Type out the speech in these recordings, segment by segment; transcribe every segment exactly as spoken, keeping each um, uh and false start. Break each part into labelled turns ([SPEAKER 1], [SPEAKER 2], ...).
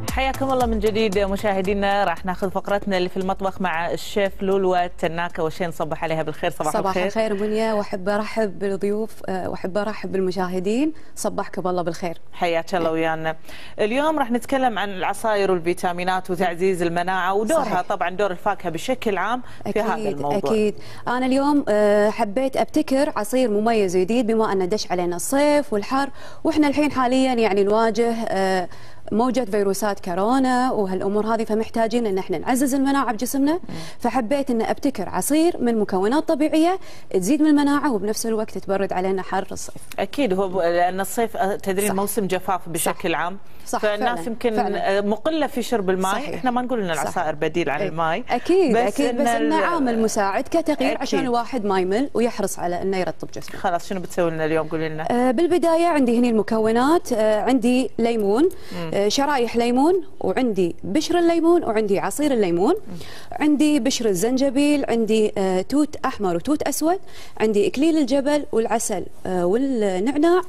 [SPEAKER 1] حياكم الله من جديد مشاهدينا. راح ناخذ فقرتنا اللي في المطبخ مع الشيف لولوى التناكه. وشين نصبح عليها بالخير. صباح,
[SPEAKER 2] صباح
[SPEAKER 1] الخير.
[SPEAKER 2] الخير منيا، واحب ارحب بالضيوف واحب ارحب بالمشاهدين. صبحكم الله بالخير.
[SPEAKER 1] حياك الله ويانا. اليوم راح نتكلم عن العصاير والفيتامينات وتعزيز المناعه ودورها. صحيح. طبعا دور الفاكهه بشكل عام في
[SPEAKER 2] أكيد
[SPEAKER 1] هذا الموضوع.
[SPEAKER 2] اكيد. انا اليوم حبيت ابتكر عصير مميز وجديد بما ان دش علينا الصيف والحر، واحنا الحين حاليا يعني نواجه موجة فيروسات كورونا وهالامور هذه، فمحتاجين ان احنا نعزز المناعه بجسمنا. فحبيت ان ابتكر عصير من مكونات طبيعيه تزيد من المناعه وبنفس الوقت تبرد علينا حر الصيف.
[SPEAKER 1] اكيد، هو لان الصيف تدرين موسم جفاف بشكل صح. عام.
[SPEAKER 2] صح.
[SPEAKER 1] فالناس
[SPEAKER 2] فعلا.
[SPEAKER 1] يمكن فعلا. مقله في شرب الماء. صحيح. احنا ما نقول ان العصائر بديل عن الماء.
[SPEAKER 2] اكيد
[SPEAKER 1] بس
[SPEAKER 2] اكيد بس انه عامل مساعد كتغيير
[SPEAKER 1] أكيد.
[SPEAKER 2] عشان الواحد ما يمل ويحرص على انه يرطب جسمه.
[SPEAKER 1] خلاص، شنو بتسوي لنا اليوم؟ قولي لنا.
[SPEAKER 2] آه بالبدايه عندي هنا المكونات. آه عندي ليمون، آه شرايح ليمون، وعندي بشر الليمون، وعندي عصير الليمون، عندي بشر الزنجبيل، عندي آه توت احمر وتوت اسود، عندي اكليل الجبل والعسل آه والنعناع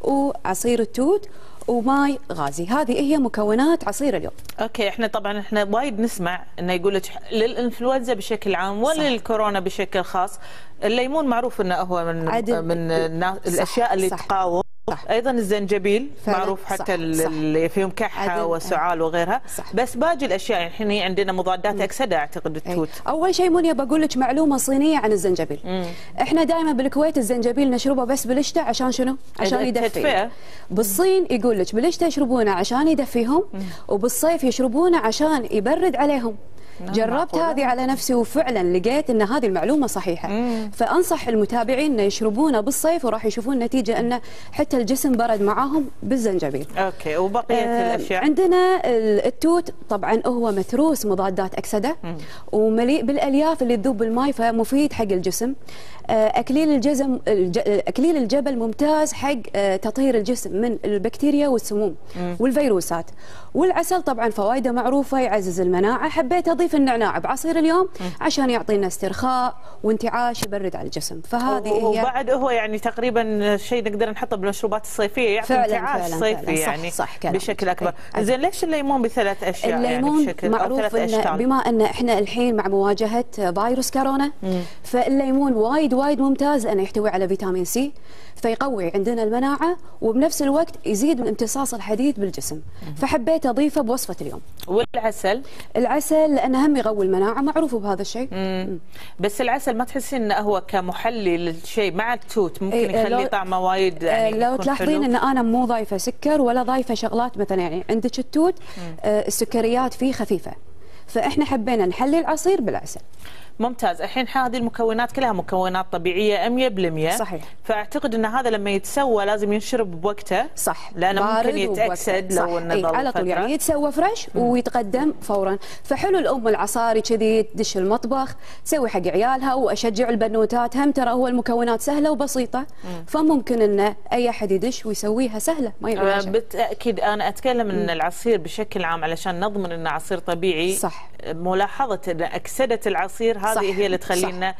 [SPEAKER 2] وعصير التوت وماي غازي. هذه هي مكونات عصير اليوم.
[SPEAKER 1] اوكي، احنا طبعا احنا وايد نسمع انه يقول لك للانفلونزا بشكل عام وللكورونا بشكل خاص الليمون معروف انه هو من عدل. من الاشياء اللي صح. تقاوم. صح. ايضا الزنجبيل معروف حتى اللي فيهم كحه وسعال وغيرها. صح. بس باقي الاشياء الحين عندنا مضادات م. اكسده اعتقد التوت.
[SPEAKER 2] أي. اول شيء منيا بقول لك معلومه صينيه عن الزنجبيل. م. احنا دائما بالكويت الزنجبيل نشربه بس بالشتاء عشان شنو؟ عشان يدفي. بالصين يقول لك بالشتاء يشربونه عشان يدفيهم، م. وبالصيف يشربونه عشان يبرد عليهم. جربت هذه على نفسي وفعلا لقيت ان هذه المعلومه صحيحه. مم. فانصح المتابعين انه يشربونه بالصيف وراح يشوفون نتيجه انه حتى الجسم برد معاهم بالزنجبيل.
[SPEAKER 1] اوكي، وبقيه آه الاشياء
[SPEAKER 2] عندنا التوت طبعا هو متروس مضادات اكسده. مم. ومليء بالالياف اللي تذوب بالماء فمفيد حق الجسم. آه اكليل الجزم الج... اكليل الجبل ممتاز حق آه تطهير الجسم من البكتيريا والسموم. مم. والفيروسات. والعسل طبعا فوائده معروفه يعزز المناعه. حبيت اضيف النعناع بعصير اليوم م. عشان يعطينا استرخاء وانتعاش يبرد على الجسم. فهذه هي.
[SPEAKER 1] وبعد هو يعني تقريبا شيء نقدر نحطه بالمشروبات الصيفيه يعطي انتعاش صيفي يعني.
[SPEAKER 2] صح. صح
[SPEAKER 1] بشكل اكبر. زين، ليش الليمون بثلاث اشياء؟
[SPEAKER 2] الليمون
[SPEAKER 1] يعني بشكل
[SPEAKER 2] معروف إن بما ان احنا الحين مع مواجهه فيروس كورونا، م. فالليمون وايد وايد ممتاز لانه يحتوي على فيتامين سي فيقوي عندنا المناعه وبنفس الوقت يزيد من امتصاص الحديد بالجسم. م. فحبيت اضيفه بوصفه اليوم.
[SPEAKER 1] والعسل؟
[SPEAKER 2] العسل لانه هم يقوي المناعه، معروف بهذا الشيء.
[SPEAKER 1] مم. بس العسل ما تحسين انه هو كمحلي للشيء مع التوت ممكن
[SPEAKER 2] إيه
[SPEAKER 1] يخلي طعمه وايد يعني
[SPEAKER 2] لو تلاحظين ان انا مو ضايفه سكر ولا ضايفه شغلات مثلا، يعني عندك التوت آه السكريات فيه خفيفه، فاحنا حبينا نحلي العصير بالعسل.
[SPEAKER 1] ممتاز. الحين هذه المكونات كلها مكونات طبيعيه مية بالمية.
[SPEAKER 2] صحيح.
[SPEAKER 1] فاعتقد ان هذا لما يتسوى لازم ينشرب بوقته.
[SPEAKER 2] صح.
[SPEAKER 1] لانه ممكن يتاكسد لو انه
[SPEAKER 2] ضل على طول يعني يتسوى فريش ويتقدم فورا. فحلو الام العصاري كذي تدش المطبخ تسوي حق عيالها، واشجع البنوتات هم ترى هو المكونات سهله وبسيطه. مم. فممكن ان اي احد يدش ويسويها سهله ما يبغى شيء.
[SPEAKER 1] بالتاكيد انا اتكلم ان العصير بشكل عام علشان نضمن انه عصير طبيعي.
[SPEAKER 2] صح.
[SPEAKER 1] ملاحظه ان اكسده العصير هذه صح. هي اللي تخلينا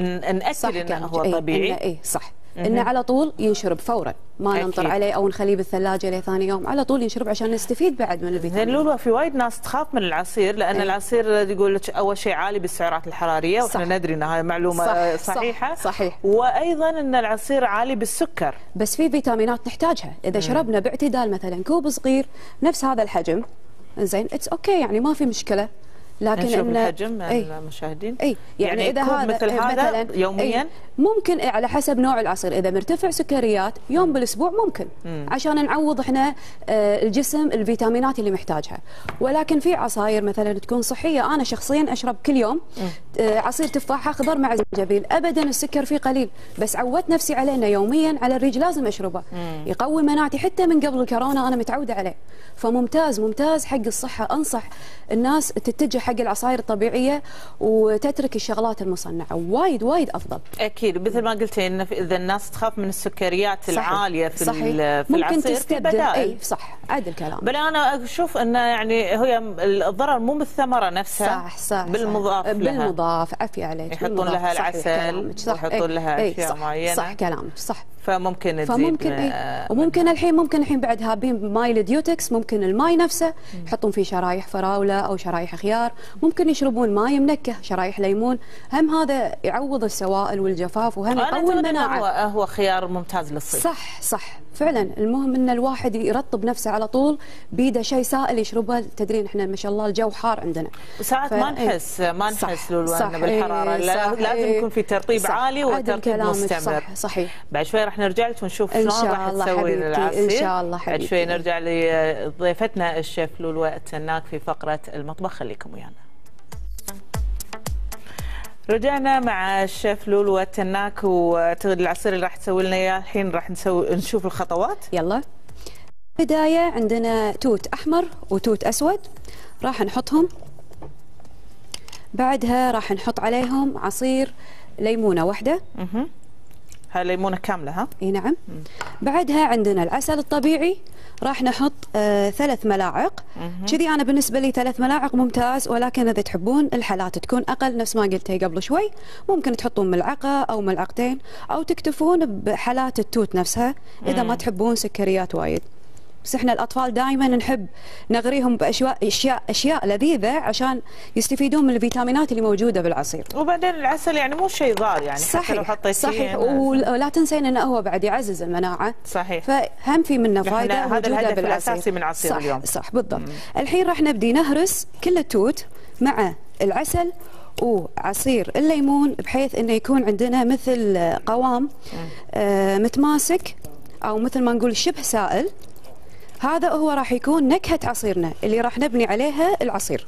[SPEAKER 1] ناكد انه هو طبيعي.
[SPEAKER 2] اي إيه صح. انه على طول ينشرب فورا، ما أكيد. ننطر عليه او نخليه بالثلاجه لثاني يوم، على طول ينشرب عشان نستفيد بعد من الفيتامين.
[SPEAKER 1] زين لولو، في وايد ناس تخاف من العصير لان أي. العصير يقول لك اول شيء عالي بالسعرات الحراريه، واحنا ندري ان هاي معلومه صح. صحيحه.
[SPEAKER 2] صح. صحيح.
[SPEAKER 1] وايضا ان العصير عالي بالسكر،
[SPEAKER 2] بس في فيتامينات نحتاجها اذا مم. شربنا باعتدال مثلا كوب صغير نفس هذا الحجم، زين اتس اوكي يعني ما في مشكله. لكن
[SPEAKER 1] نشوف الحجم المشاهدين.
[SPEAKER 2] اي يعني, يعني اذا هذا
[SPEAKER 1] مثل هذا يوميا
[SPEAKER 2] أي ممكن على حسب نوع العصير. اذا مرتفع سكريات يوم بالاسبوع ممكن مم. عشان نعوض احنا الجسم الفيتامينات اللي محتاجها. ولكن في عصاير مثلا تكون صحيه، انا شخصيا اشرب كل يوم عصير تفاح اخضر مع زنجبيل، ابدا السكر فيه قليل، بس عودت نفسي عليه انه يوميا على الريج لازم اشربه. مم. يقوي مناعتي حتى من قبل الكورونا انا متعوده عليه. فممتاز ممتاز حق الصحه. انصح الناس تتجه حق العصائر الطبيعيه وتترك الشغلات المصنعه، وايد وايد افضل.
[SPEAKER 1] اكيد مثل ما قلتي ان اذا الناس تخاف من السكريات صحيح. العاليه في
[SPEAKER 2] صحيح.
[SPEAKER 1] في
[SPEAKER 2] ممكن
[SPEAKER 1] العصير
[SPEAKER 2] تستبدل.
[SPEAKER 1] في بدائل.
[SPEAKER 2] اي صح عاد الكلام.
[SPEAKER 1] بل انا اشوف انه يعني هي الضرر مو بالثمره نفسها،
[SPEAKER 2] صح صح
[SPEAKER 1] بالمضاف
[SPEAKER 2] صح.
[SPEAKER 1] لها.
[SPEAKER 2] بالمضاف عافيه عليك.
[SPEAKER 1] يحطون لها العسل ويحطون لها اشياء
[SPEAKER 2] صح.
[SPEAKER 1] معينه.
[SPEAKER 2] صح كلامك صح.
[SPEAKER 1] فممكن تزيد
[SPEAKER 2] فممكن اي وممكن الحين ممكن الحين بعد هابين بماي الديوتكس، ممكن الماي نفسه يحطون فيه شرايح فراوله او شرايح خيار، ممكن يشربون ماي منكه شرايح ليمون، هم هذا يعوض السوائل والجفاف وهم يقوي المناعه.
[SPEAKER 1] هو هو خيار ممتاز للصيف.
[SPEAKER 2] صح صح فعلا. المهم ان الواحد يرطب نفسه على طول بيده شيء سائل يشربه. تدرين احنا ما شاء الله الجو حار عندنا
[SPEAKER 1] ساعات ما نحس ما نحس لولوان بالحراره، لازم يكون في ترطيب صح عالي وترطيب مستمر.
[SPEAKER 2] صح صحيح.
[SPEAKER 1] بعد شوي راح نرجع لك ونشوف شلون راح تسوي العصير.
[SPEAKER 2] ان شاء الله حبيبتي.
[SPEAKER 1] بعد شوي نرجع لضيفتنا الشيف لولوى التناك في فقره المطبخ، خليكم ويانا. رجعنا مع الشيف لولوى التناك والعصير اللي راح تسوي لنا اياه الحين. راح نسوي نشوف الخطوات.
[SPEAKER 2] يلا. بدايه عندنا توت احمر وتوت اسود راح نحطهم، بعدها راح نحط عليهم عصير ليمونه واحده.
[SPEAKER 1] اها هاي ليمونه كامله ها؟
[SPEAKER 2] اي نعم. مم. بعدها عندنا العسل الطبيعي راح نحط آه ثلاث ملاعق كذي. انا بالنسبه لي ثلاث ملاعق ممتاز، ولكن اذا تحبون الحالات تكون اقل نفس ما قلتي قبل شوي ممكن تحطون ملعقه او ملعقتين، او تكتفون بحالات التوت نفسها اذا مم. ما تحبون سكريات وايد. بس احنا الاطفال دائما نحب نغريهم باشياء اشياء اشياء لذيذه عشان يستفيدون من الفيتامينات اللي موجوده بالعصير.
[SPEAKER 1] وبعدين العسل يعني مو شيء ضار يعني.
[SPEAKER 2] صحيح.
[SPEAKER 1] حتى لو حطيتيه
[SPEAKER 2] صحيح. ولا تنسين انه هو بعد يعزز المناعه.
[SPEAKER 1] صحيح.
[SPEAKER 2] فهم في منه فائده
[SPEAKER 1] هذا الهدف
[SPEAKER 2] بالعصير.
[SPEAKER 1] الاساسي من عصير
[SPEAKER 2] صح
[SPEAKER 1] اليوم.
[SPEAKER 2] صح بالضبط. مم. الحين راح نبدي نهرس كل التوت مع العسل وعصير الليمون بحيث انه يكون عندنا مثل قوام آه متماسك، او مثل ما نقول شبه سائل. هذا هو راح يكون نكهة عصيرنا اللي راح نبني عليها العصير.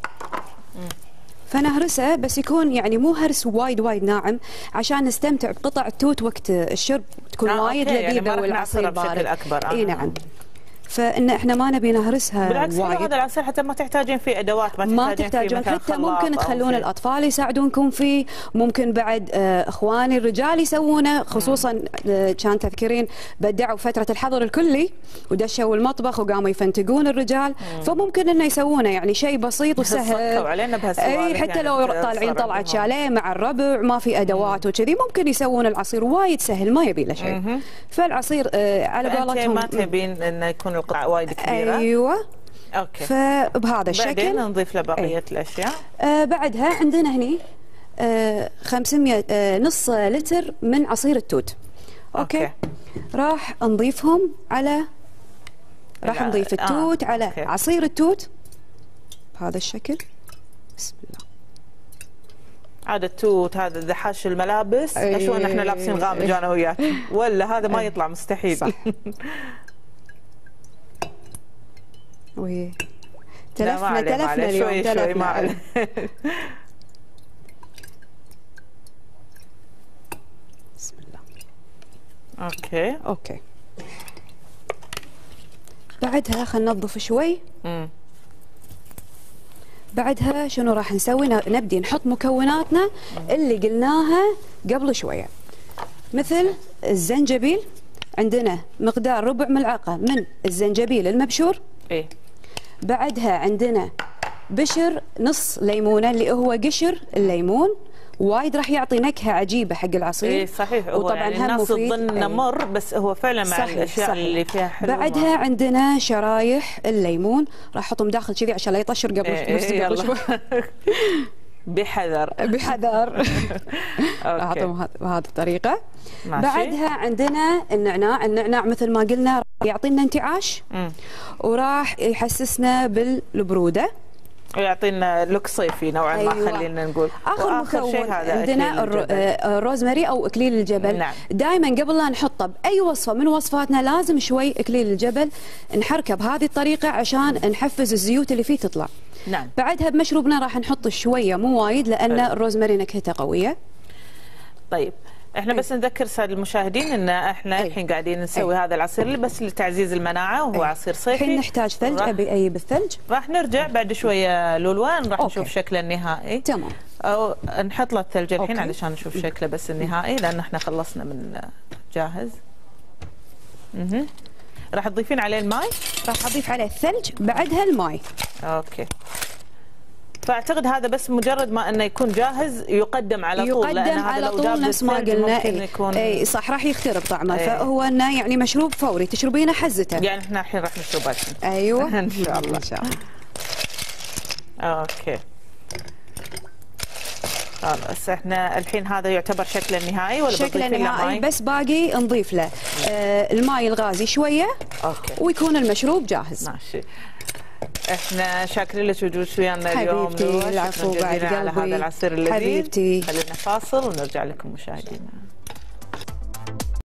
[SPEAKER 2] فنهرسه بس يكون يعني مو هرس وايد وايد ناعم عشان نستمتع بقطع التوت وقت الشرب تكون آه وايد لذيذة يعني والعصير بارد.
[SPEAKER 1] أكبر.
[SPEAKER 2] اي نعم. فإن احنا ما نبي نهرسها
[SPEAKER 1] بالعكس
[SPEAKER 2] وايد.
[SPEAKER 1] هذا العصير حتى ما تحتاجين فيه ادوات، ما,
[SPEAKER 2] ما تحتاجون حتى ممكن تخلون الاطفال يساعدونكم فيه، ممكن بعد آه اخواني الرجال يسوونه، خصوصا آه كان تذكرين بدعوا فتره الحظر الكلي ودشوا المطبخ وقاموا يفنتقون الرجال، مم. فممكن انه يسوونه يعني شيء بسيط وسهل.
[SPEAKER 1] علينا
[SPEAKER 2] اي حتى يعني لو طالعين طلعه شاليه مع الربع ما في ادوات وكذي ممكن يسوون العصير وايد سهل ما يبي له شيء. فالعصير آه على قولتهم
[SPEAKER 1] ما تبين انه يكون القطع وايد كبيره.
[SPEAKER 2] ايوه
[SPEAKER 1] اوكي.
[SPEAKER 2] فبهذا الشكل
[SPEAKER 1] بعدين نضيف له بقيه أي. الاشياء.
[SPEAKER 2] آه بعدها عندنا هني آه خمسمية آه نص لتر من عصير التوت. أوكي. اوكي راح نضيفهم على راح نضيف التوت آه. على أوكي. عصير التوت بهذا الشكل. بسم الله.
[SPEAKER 1] هذا التوت هذا اذا حاش الملابس أي. شو احنا لابسين غامج انا وياك ولا هذا ما يطلع مستحيل. صح.
[SPEAKER 2] وي تلفنا تلفنا اليوم شوي تلفنا. شوي ما عليه. بسم الله.
[SPEAKER 1] اوكي
[SPEAKER 2] اوكي. بعدها خلينا ننظف شوي.
[SPEAKER 1] امم
[SPEAKER 2] بعدها شنو راح نسوي؟ نبدي نحط مكوناتنا اللي قلناها قبل شويه، مثل الزنجبيل. عندنا مقدار ربع ملعقه من الزنجبيل المبشور.
[SPEAKER 1] ايه.
[SPEAKER 2] بعدها عندنا بشر نص ليمونه اللي هو قشر الليمون، وايد راح يعطي نكهه عجيبه حق العصير.
[SPEAKER 1] اي صحيح. وطبعا يعني الناس تظن مر بس هو فعلا مع صحيح الاشياء صحيح. اللي فيها حلوه.
[SPEAKER 2] بعدها ما. عندنا شرايح الليمون راح احطهم داخل كذي عشان لا يطشر قبل
[SPEAKER 1] إيه قبل شوي. بحذر
[SPEAKER 2] بحذر. احطهم بهذه الطريقه. بعدها عندنا النعناع. النعناع مثل ما قلنا يعطينا انتعاش م. وراح يحسسنا بالبروده
[SPEAKER 1] ويعطينا لوك صيفي نوعا أيوة. ما خلينا نقول.
[SPEAKER 2] اخر مكون عندنا الروزماري او اكليل الجبل.
[SPEAKER 1] نعم.
[SPEAKER 2] دائما قبل لا نحطه باي وصفه من وصفاتنا لازم شوي اكليل الجبل نحركه بهذه الطريقه عشان نحفز الزيوت اللي فيه تطلع.
[SPEAKER 1] نعم.
[SPEAKER 2] بعدها بمشروبنا راح نحط شويه مو وايد لان الروزماري نكهته قويه.
[SPEAKER 1] طيب احنا بس نذكر الساده المشاهدين ان احنا الحين قاعدين نسوي أي. هذا العصير بس لتعزيز المناعه وهو أي. عصير صيفي.
[SPEAKER 2] الحين نحتاج ثلج. ابي اي بالثلج.
[SPEAKER 1] راح نرجع بعد شويه لولوان راح نشوف شكله النهائي.
[SPEAKER 2] تمام.
[SPEAKER 1] او نحط له الثلج الحين علشان نشوف شكله بس النهائي لان احنا خلصنا من جاهز. اها راح تضيفين عليه الماء؟
[SPEAKER 2] راح اضيف عليه الثلج بعدها الماء.
[SPEAKER 1] اوكي. فاعتقد هذا بس مجرد ما انه يكون جاهز يقدم على طول،
[SPEAKER 2] يقدم على طول نفس ما قلنا. اي صح، راح يخترب طعمه. أي. فهو انه يعني مشروب فوري تشربينه حزته،
[SPEAKER 1] يعني احنا الحين راح نشربه.
[SPEAKER 2] ايوه
[SPEAKER 1] ان شاء الله.
[SPEAKER 2] ان شاء الله.
[SPEAKER 1] اوكي خلاص، احنا الحين هذا يعتبر شكله النهائي ولا
[SPEAKER 2] شكله نهائي؟ بس باقي نضيف له آه الماء الغازي شويه.
[SPEAKER 1] اوكي.
[SPEAKER 2] ويكون المشروب جاهز.
[SPEAKER 1] ماشي. احنا شاكرين لك وجودك ويانا اليوم.
[SPEAKER 2] حبيبتي العفو، بعد قلبي
[SPEAKER 1] على هذا العصير اللذيذ.
[SPEAKER 2] حبيبتي.
[SPEAKER 1] خلينا فاصل ونرجع لكم مشاهدينا.